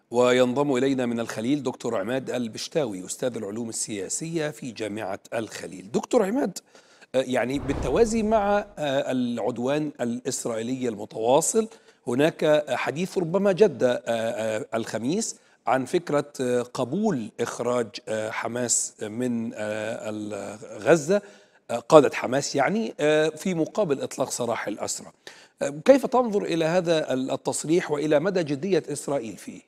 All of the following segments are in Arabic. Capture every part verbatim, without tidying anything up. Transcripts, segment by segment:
وينضم إلينا من الخليل دكتور عماد البشتاوي أستاذ العلوم السياسية في جامعة الخليل. دكتور عماد، آه، يعني بالتوازي مع آه، العدوان الإسرائيلي المتواصل، هناك حديث ربما جد آه، آه، الخميس عن فكرة آه، قبول إخراج آه، حماس من آه، ال- غزة، آه، قادة حماس يعني، آه، في مقابل إطلاق سراح الأسرى. آه، كيف تنظر إلى هذا التصريح وإلى مدى جدية إسرائيل فيه؟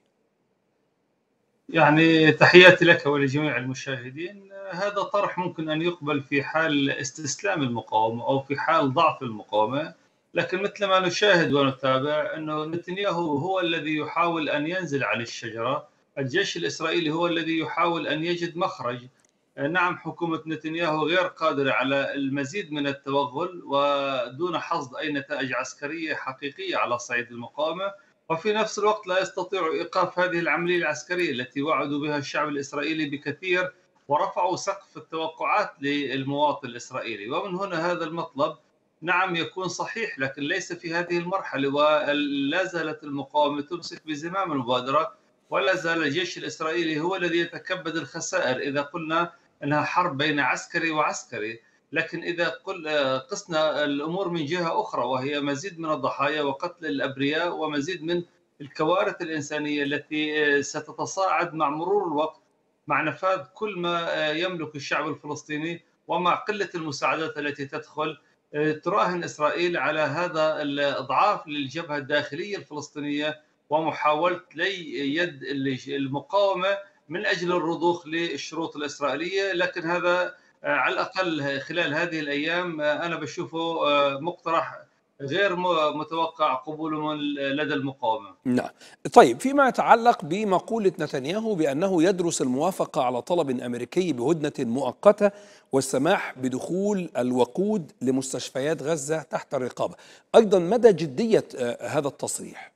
يعني تحياتي لك ولجميع المشاهدين. هذا طرح ممكن أن يقبل في حال استسلام المقاومة أو في حال ضعف المقاومة، لكن مثل ما نشاهد ونتابع أنه نتنياهو هو الذي يحاول أن ينزل عن الشجرة. الجيش الإسرائيلي هو الذي يحاول أن يجد مخرج. نعم، حكومة نتنياهو غير قادرة على المزيد من التوغل ودون حصد أي نتائج عسكرية حقيقية على صعيد المقاومة، وفي نفس الوقت لا يستطيع إيقاف هذه العملية العسكرية التي وعدوا بها الشعب الإسرائيلي بكثير ورفعوا سقف التوقعات للمواطن الإسرائيلي. ومن هنا هذا المطلب نعم يكون صحيح، لكن ليس في هذه المرحلة، ولا زالت المقاومة تمسك بزمام المبادرة، ولا زال الجيش الإسرائيلي هو الذي يتكبد الخسائر. إذا قلنا أنها حرب بين عسكري وعسكري، لكن إذا قل قسنا الأمور من جهة أخرى وهي مزيد من الضحايا وقتل الأبرياء ومزيد من الكوارث الإنسانية التي ستتصاعد مع مرور الوقت، مع نفاذ كل ما يملك الشعب الفلسطيني ومع قلة المساعدات التي تدخل، تراهن إسرائيل على هذا الإضعاف للجبهة الداخلية الفلسطينية ومحاولة لي يد المقاومة من أجل الرضوخ للشروط الإسرائيلية. لكن هذا على الأقل خلال هذه الأيام أنا بشوفه مقترح غير متوقع قبوله لدى المقاومة. نعم. طيب، فيما يتعلق بمقولة نتنياهو بأنه يدرس الموافقة على طلب أمريكي بهدنة مؤقتة والسماح بدخول الوقود لمستشفيات غزة تحت الرقابة، أيضا مدى جدية آه، هذا التصريح؟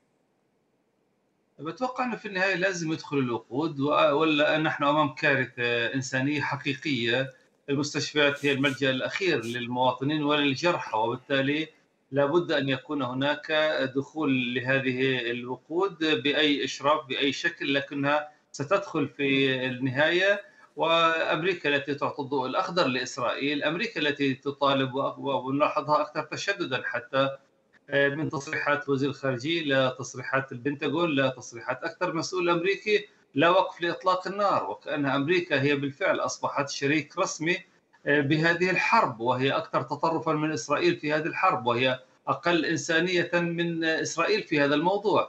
بتوقع أنه في النهاية لازم يدخل الوقود، ولا نحن أمام كارثة إنسانية حقيقية. المستشفيات هي الملجأ الأخير للمواطنين وللجرحى، وبالتالي لابد أن يكون هناك دخول لهذه الوقود بأي إشراف بأي شكل، لكنها ستدخل في النهاية. وأمريكا التي تعطي الضوء الأخضر لإسرائيل، أمريكا التي تطالب ونلاحظها أكثر تشددا حتى من تصريحات وزير الخارجية لتصريحات البنتاغون لتصريحات أكثر مسؤول أمريكي، لا وقف لإطلاق النار، وكأن أمريكا هي بالفعل أصبحت شريك رسمي بهذه الحرب، وهي أكثر تطرفا من إسرائيل في هذه الحرب، وهي أقل إنسانية من إسرائيل في هذا الموضوع.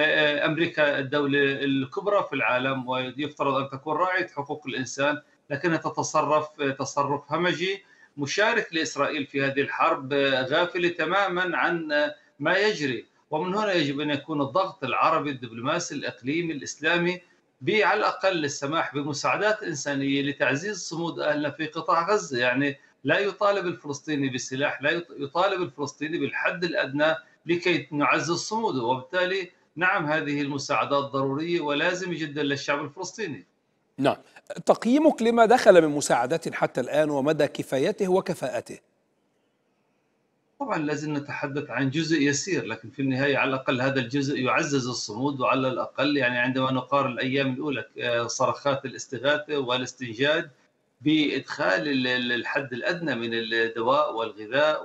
أمريكا الدولة الكبرى في العالم ويفترض أن تكون راعية حقوق الإنسان، لكنها تتصرف تصرف همجي مشارك لإسرائيل في هذه الحرب، غافلة تماما عن ما يجري. ومن هنا يجب أن يكون الضغط العربي الدبلوماسي الإقليمي الإسلامي على الأقل السماح بمساعدات إنسانية لتعزيز صمود أهلنا في قطاع غزة. يعني لا يطالب الفلسطيني بالسلاح، لا يطالب الفلسطيني بالحد الأدنى لكي نعزز صموده، وبالتالي نعم هذه المساعدات ضرورية ولازم جدا للشعب الفلسطيني. نعم. تقييمك لما دخل من مساعدات حتى الآن ومدى كفايته وكفاءته؟ طبعا لازم نتحدث عن جزء يسير، لكن في النهاية على الأقل هذا الجزء يعزز الصمود، وعلى الأقل يعني عندما نقارن الأيام الأولى صرخات الاستغاثة والاستنجاد بإدخال الحد الأدنى من الدواء والغذاء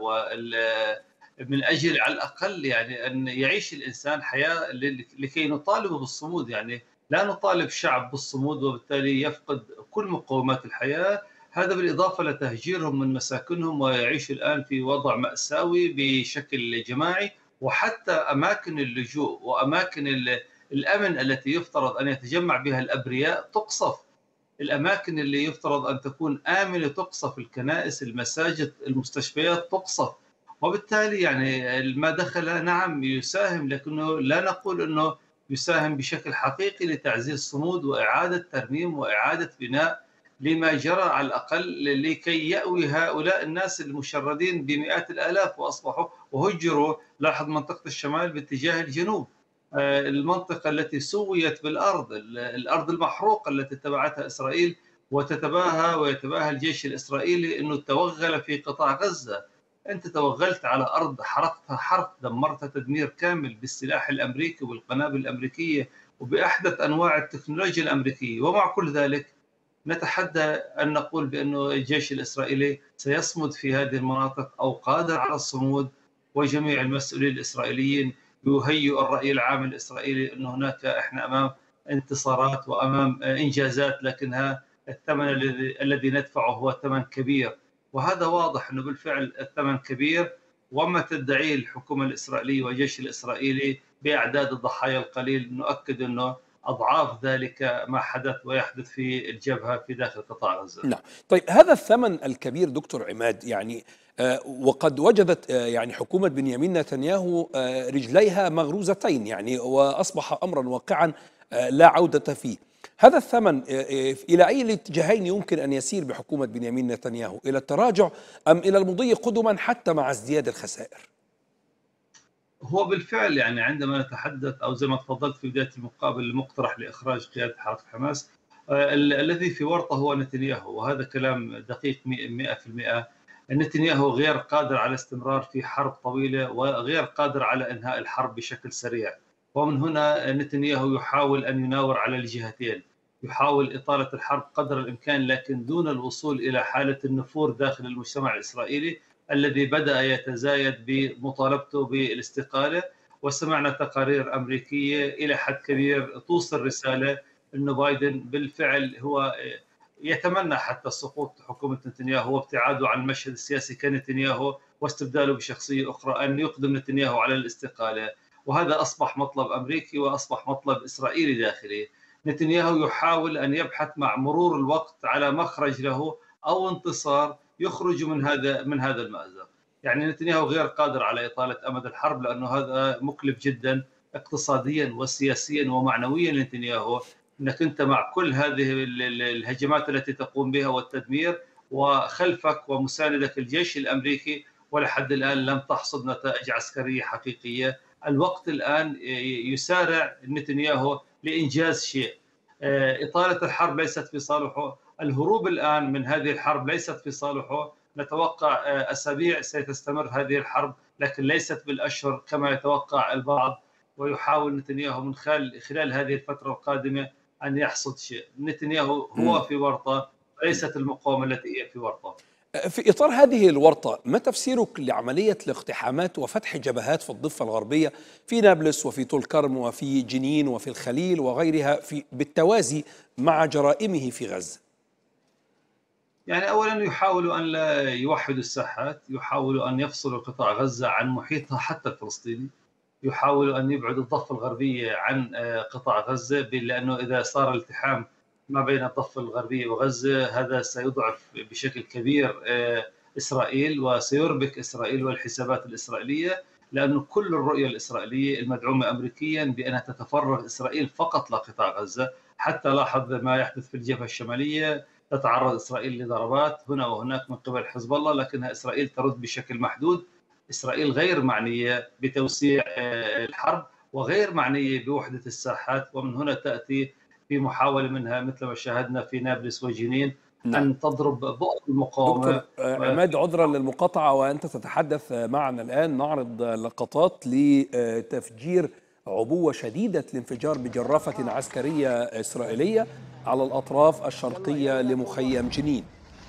من أجل على الأقل يعني أن يعيش الإنسان حياة لكي نطالبه بالصمود. يعني لا نطالب شعب بالصمود وبالتالي يفقد كل مقومات الحياة، هذا بالإضافة لتهجيرهم من مساكنهم ويعيش الآن في وضع مأساوي بشكل جماعي. وحتى أماكن اللجوء وأماكن الأمن التي يفترض أن يتجمع بها الأبرياء تقصف، الأماكن اللي يفترض أن تكون آمنة تقصف، الكنائس، المساجد، المستشفيات تقصف. وبالتالي يعني ما دخل نعم يساهم، لكنه لا نقول أنه يساهم بشكل حقيقي لتعزيز صمود وإعادة ترميم وإعادة بناء لما جرى على الأقل، لكي يأوي هؤلاء الناس المشردين بمئات الآلاف وأصبحوا وهجروا. لاحظ منطقة الشمال باتجاه الجنوب، المنطقة التي سويت بالأرض، الأرض المحروقة التي اتبعتها إسرائيل، وتتباهى ويتباهى الجيش الإسرائيلي أنه توغل في قطاع غزة. أنت توغلت على أرض حرقتها حرق، دمرتها تدمير كامل بالسلاح الأمريكي والقنابل الأمريكية وبأحدث أنواع التكنولوجيا الأمريكية. ومع كل ذلك نتحدى أن نقول بأنه الجيش الإسرائيلي سيصمد في هذه المناطق أو قادر على الصمود، وجميع المسؤولين الإسرائيليين يهيئوا الرأي العام الإسرائيلي أن هناك إحنا أمام انتصارات وأمام إنجازات، لكنها الثمن الذي الذي ندفعه هو ثمن كبير. وهذا واضح أنه بالفعل الثمن كبير، وما تدعيه الحكومة الإسرائيلية والجيش الإسرائيلي بأعداد الضحايا القليل نؤكد أنه أضعاف ذلك ما حدث ويحدث في الجبهة في داخل قطاع غزة. نعم. طيب هذا الثمن الكبير دكتور عماد، يعني آه، وقد وجدت آه، يعني حكومة بنيامين نتنياهو آه، رجليها مغروزتين، يعني وأصبح أمرا واقعا آه، لا عودة فيه. هذا الثمن آه، آه، إلى أي الاتجاهين يمكن أن يسير بحكومة بنيامين نتنياهو؟ إلى التراجع أم إلى المضي قدما حتى مع ازدياد الخسائر؟ هو بالفعل يعني عندما نتحدث أو زي ما تفضلت في بداية المقابل المقترح لإخراج قيادة حركة حماس، آه، ال- الذي في ورطة هو نتنياهو، وهذا كلام دقيق مئة في المئة. نتنياهو غير قادر على الاستمرار في حرب طويلة، وغير قادر على إنهاء الحرب بشكل سريع. ومن هنا نتنياهو يحاول أن يناور على الجهتين، يحاول إطالة الحرب قدر الإمكان لكن دون الوصول إلى حالة النفور داخل المجتمع الإسرائيلي الذي بدأ يتزايد بمطالبته بالاستقالة. وسمعنا تقارير أمريكية إلى حد كبير توصل رسالة أنه بايدن بالفعل هو يتمنى حتى سقوط حكومة نتنياهو وابتعاده عن المشهد السياسي كنتنياهو واستبداله بشخصية أخرى، أن يقدم نتنياهو على الاستقالة. وهذا أصبح مطلب أمريكي وأصبح مطلب إسرائيلي داخلي. نتنياهو يحاول أن يبحث مع مرور الوقت على مخرج له أو انتصار يخرج من هذا من هذا المأزق. يعني نتنياهو غير قادر على إطالة أمد الحرب لأنه هذا مكلف جدا اقتصاديا وسياسيا ومعنويا لنتنياهو، انك انت مع كل هذه الهجمات التي تقوم بها والتدمير وخلفك ومساندك الجيش الامريكي، ولحد الان لم تحصد نتائج عسكريه حقيقيه. الوقت الان يسارع نتنياهو لانجاز شيء. اطاله الحرب ليست في صالحه، الهروب الان من هذه الحرب ليست في صالحه. نتوقع اسابيع ستستمر هذه الحرب لكن ليست بالاشهر كما يتوقع البعض. ويحاول نتنياهو من خلال خلال هذه الفتره القادمه أن يحصد شيء. نتنياهو هو مم. في ورطة، ليست المقاومة التي هي في ورطة. في إطار هذه الورطة، ما تفسيرك لعملية الاقتحامات وفتح جبهات في الضفة الغربية في نابلس وفي طول كرم وفي جنين وفي الخليل وغيرها في بالتوازي مع جرائمه في غزة؟ يعني أولا يحاولوا أن لا يوحدوا الساحات، يحاولوا أن يفصلوا قطاع غزة عن محيطها حتى الفلسطيني، يحاولوا أن يبعدوا الضفة الغربية عن آه، قطاع غزة، لأنه إذا صار التحام ما بين الضفة الغربية وغزة هذا سيضعف بشكل كبير آه، إسرائيل وسيربك إسرائيل والحسابات الإسرائيلية. لأنه كل الرؤية الإسرائيلية المدعومة أمريكيا بأنها تتفرغ إسرائيل فقط لقطاع غزة. حتى لاحظ ما يحدث في الجبهة الشمالية، تتعرض إسرائيل لضربات هنا وهناك من قبل حزب الله لكنها إسرائيل ترد بشكل محدود. إسرائيل غير معنية بتوسيع آه، الحرب وغير معنية بوحدة الساحات. ومن هنا تأتي في محاولة منها مثل ما شاهدنا في نابلس وجنين نعم. أن تضرب بؤر المقاومة. دكتور عماد، عذرا للمقاطعة وأنت تتحدث معنا الآن، نعرض لقطات لتفجير عبوة شديدة الانفجار بجرافة عسكرية إسرائيلية على الأطراف الشرقية لمخيم جنين.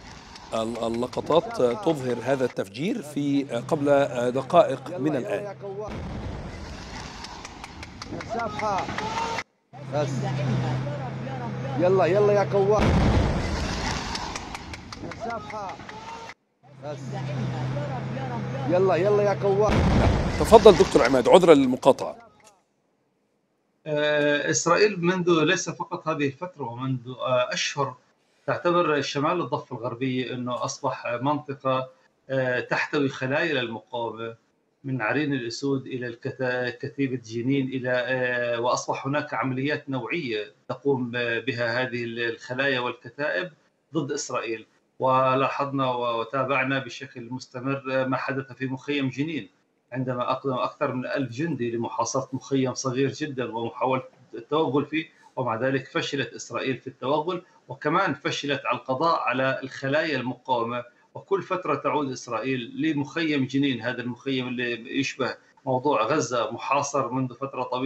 اللقطات تظهر هذا التفجير في قبل دقائق من الآن. بس يلا يلا يا كوار بس يلا يلا يا كوار. تفضل دكتور عماد، عذرا للمقاطعة. آه، إسرائيل منذ ليس فقط هذه الفترة ومنذ آه، أشهر تعتبر شمال الضفة الغربية أنه أصبح منطقة آه، تحتوي خلايا للمقاومة من عرين الأسود إلى الكتا- كتيبة جنين إلى آه، وأصبح هناك عمليات نوعية تقوم بها هذه الخلايا والكتائب ضد إسرائيل. ولاحظنا وتابعنا بشكل مستمر ما حدث في مخيم جنين عندما أقدم أكثر من ألف جندي لمحاصرة مخيم صغير جدا ومحاولة التوغل فيه. ومع ذلك فشلت إسرائيل في التوغل، وكمان فشلت على القضاء على الخلايا المقاومة. وكل فترة تعود إسرائيل لمخيم جنين، هذا المخيم اللي يشبه موضوع غزة محاصر منذ فترة طويلة،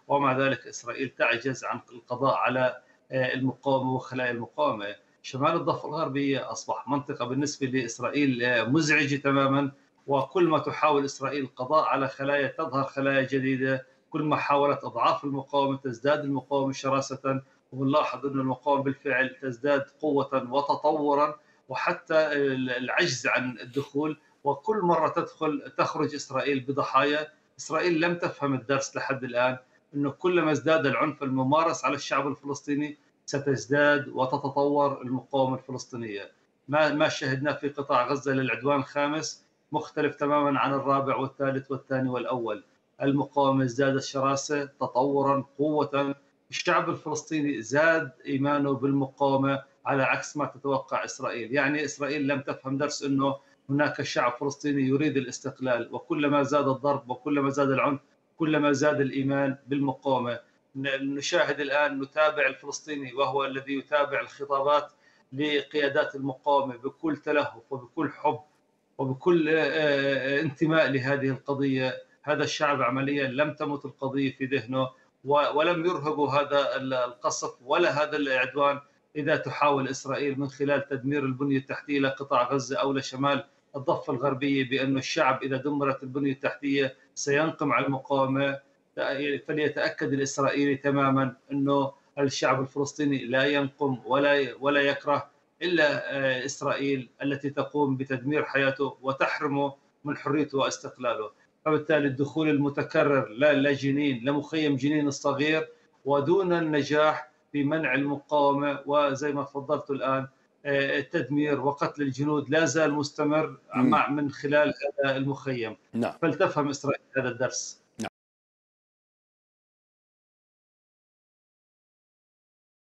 ومع ذلك إسرائيل تعجز عن القضاء على المقاومة وخلايا المقاومة. شمال الضفة الغربية أصبح منطقة بالنسبة لإسرائيل مزعجة تماما، وكل ما تحاول إسرائيل القضاء على خلايا تظهر خلايا جديدة، كل ما حاولت أضعاف المقاومة تزداد المقاومة شراسة، وبنلاحظ أن المقاومة بالفعل تزداد قوة وتطورا وحتى العجز عن الدخول، وكل مرة تدخل تخرج إسرائيل بضحايا. إسرائيل لم تفهم الدرس لحد الآن، أنه كلما ازداد العنف الممارس على الشعب الفلسطيني ستزداد وتتطور المقاومة الفلسطينية. ما ما شهدناه في قطاع غزة للعدوان الخامس مختلف تماما عن الرابع والثالث والثاني والأول. المقاومة ازدادت شراسة، تطورا، قوة. الشعب الفلسطيني زاد إيمانه بالمقاومة على عكس ما تتوقع إسرائيل. يعني إسرائيل لم تفهم درس أنه هناك شعب فلسطيني يريد الاستقلال، وكلما زاد الضرب وكلما زاد العنف كلما زاد الإيمان بالمقاومة. نشاهد الآن، نتابع الفلسطيني وهو الذي يتابع الخطابات لقيادات المقاومة بكل تلهف وبكل حب وبكل انتماء لهذه القضية. هذا الشعب عمليا لم تمت القضية في ذهنه، ولم يرهبوا هذا القصف ولا هذا العدوان إذا تحاول إسرائيل من خلال تدمير البنية التحتية لقطاع غزة أو لشمال الضفة الغربية بأن الشعب إذا دمرت البنية التحتية سينقم على المقاومة. فليتأكد الإسرائيلي تماما أنه الشعب الفلسطيني لا ينقم ولا ولا يكره إلا إسرائيل التي تقوم بتدمير حياته وتحرمه من حريته واستقلاله. فبالتالي الدخول المتكرر لا جنين لمخيم جنين الصغير ودون النجاح في منع المقاومة، وزي ما تفضلت الآن التدمير وقتل الجنود لا زال مستمر مع من خلال هذا المخيم. نعم. فلتفهم إسرائيل هذا الدرس.